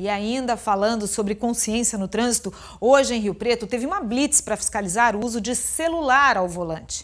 E ainda falando sobre consciência no trânsito, hoje em Rio Preto teve uma blitz para fiscalizar o uso de celular ao volante.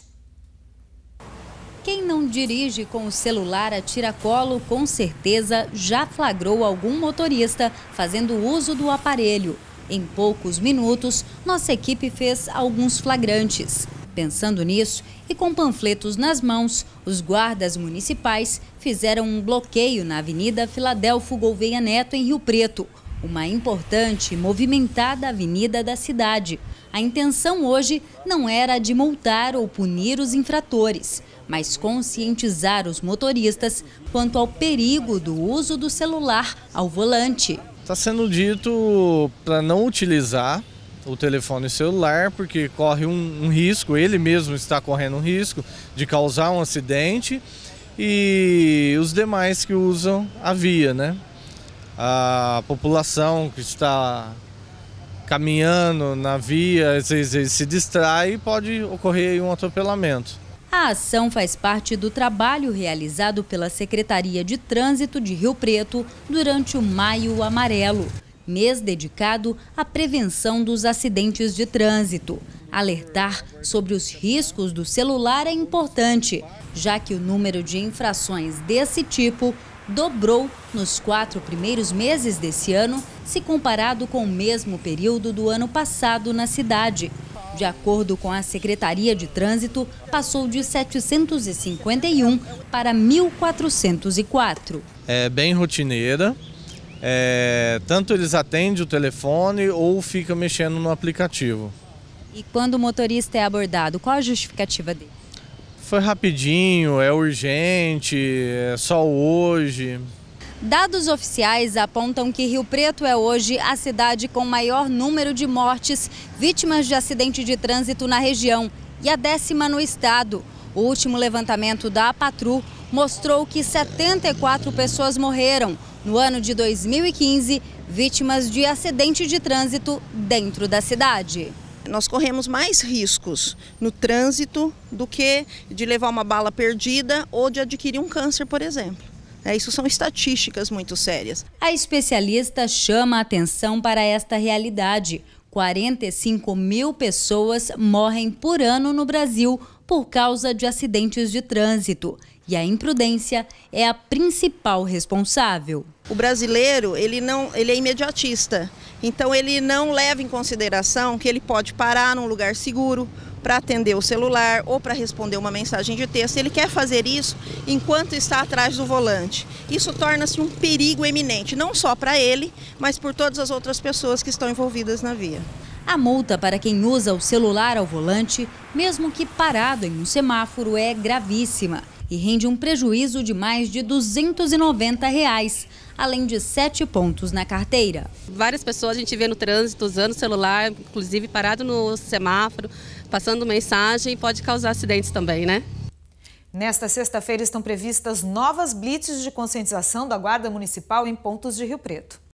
Quem não dirige com o celular a tiracolo, com certeza já flagrou algum motorista fazendo uso do aparelho. Em poucos minutos, nossa equipe fez alguns flagrantes. Pensando nisso e com panfletos nas mãos, os guardas municipais fizeram um bloqueio na Avenida Filadelfo Gouveia Neto, em Rio Preto, uma importante e movimentada avenida da cidade. A intenção hoje não era de multar ou punir os infratores, mas conscientizar os motoristas quanto ao perigo do uso do celular ao volante. Está sendo dito para não utilizar o telefone celular, porque corre um risco, ele mesmo está correndo um risco de causar um acidente, e os demais que usam a via, né? A população que está caminhando na via, às vezes se distrai e pode ocorrer um atropelamento. A ação faz parte do trabalho realizado pela Secretaria de Trânsito de Rio Preto durante o Maio Amarelo, mês dedicado à prevenção dos acidentes de trânsito. Alertar sobre os riscos do celular é importante, já que o número de infrações desse tipo dobrou nos 4 primeiros meses desse ano, se comparado com o mesmo período do ano passado na cidade. De acordo com a Secretaria de Trânsito, passou de 751 para 1.404. É bem rotineira. Tanto eles atendem o telefone ou ficam mexendo no aplicativo. E quando o motorista é abordado, qual a justificativa dele? Foi rapidinho, é urgente, é só hoje. Dados oficiais apontam que Rio Preto é hoje a cidade com maior número de mortes vítimas de acidente de trânsito na região e a 10ª no estado. O último levantamento da Apatru mostrou que 74 pessoas morreram no ano de 2015, vítimas de acidente de trânsito dentro da cidade. Nós corremos mais riscos no trânsito do que de levar uma bala perdida ou de adquirir um câncer, por exemplo. Isso são estatísticas muito sérias. A especialista chama a atenção para esta realidade. 45 mil pessoas morrem por ano no Brasil por causa de acidentes de trânsito. E a imprudência é a principal responsável. O brasileiro, ele é imediatista. Então ele não leva em consideração que ele pode parar num lugar seguro para atender o celular ou para responder uma mensagem de texto. Ele quer fazer isso enquanto está atrás do volante. Isso torna-se um perigo eminente, não só para ele, mas por todas as outras pessoas que estão envolvidas na via. A multa para quem usa o celular ao volante, mesmo que parado em um semáforo, é gravíssima e rende um prejuízo de mais de R$ 290, além de 7 pontos na carteira. Várias pessoas a gente vê no trânsito usando o celular, inclusive parado no semáforo, passando mensagem, e pode causar acidentes também, né? Nesta sexta-feira estão previstas novas blitzes de conscientização da Guarda Municipal em pontos de Rio Preto.